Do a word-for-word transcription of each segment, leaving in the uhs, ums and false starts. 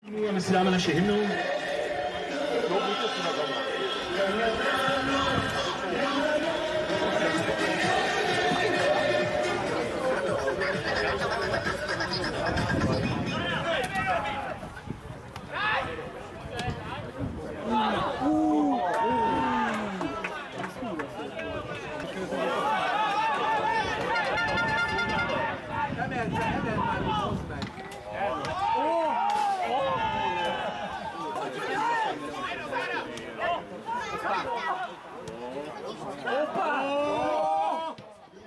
A my si dáme naši hymnu. Opa!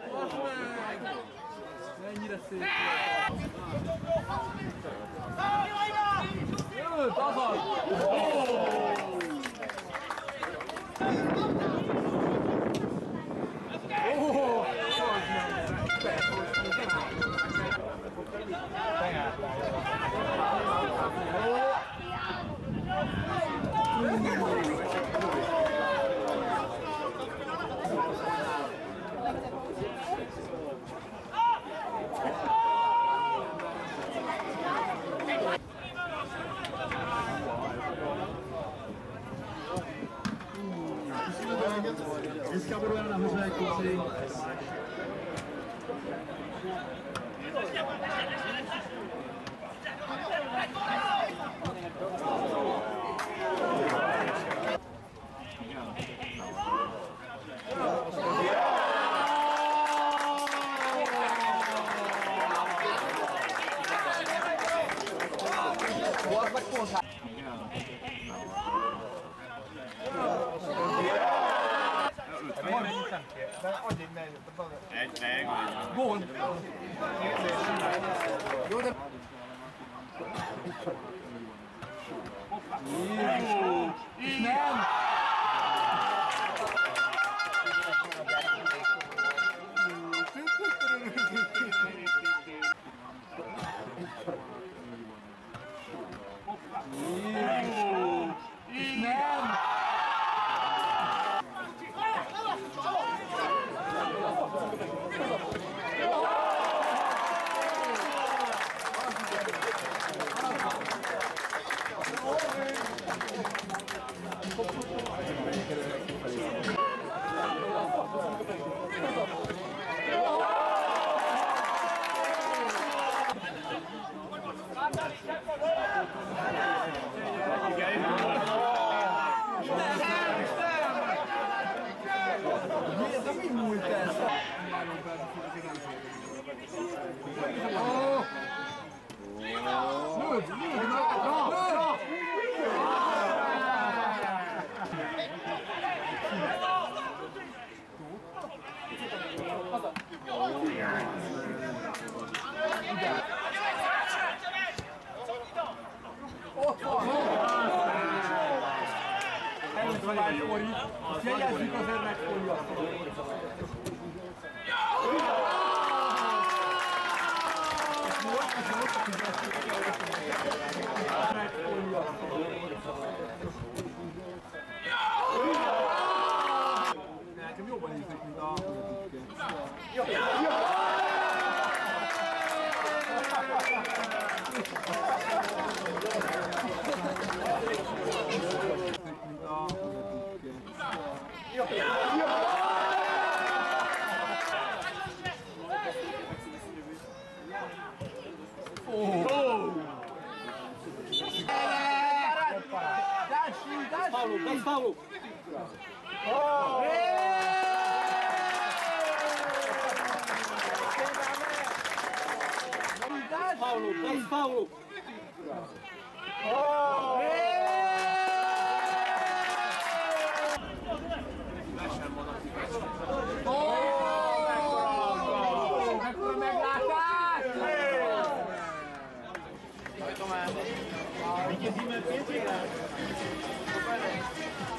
Mennyire szép! Jövő, azaz! Dneska budou jen nahoře kluci. Egy meg. Gól! Jó, de... És nem! És nem! De mi múlt ez? Lőd! Lőd! Ott van! Előszabály Fori, azt jegyezzük azért meg Fori azt. Nekem jobban néznek, mint a... Paulo, das Paulo! Paulo, das Paulo! Mekkora meglátás! Vítězíme pět jedna.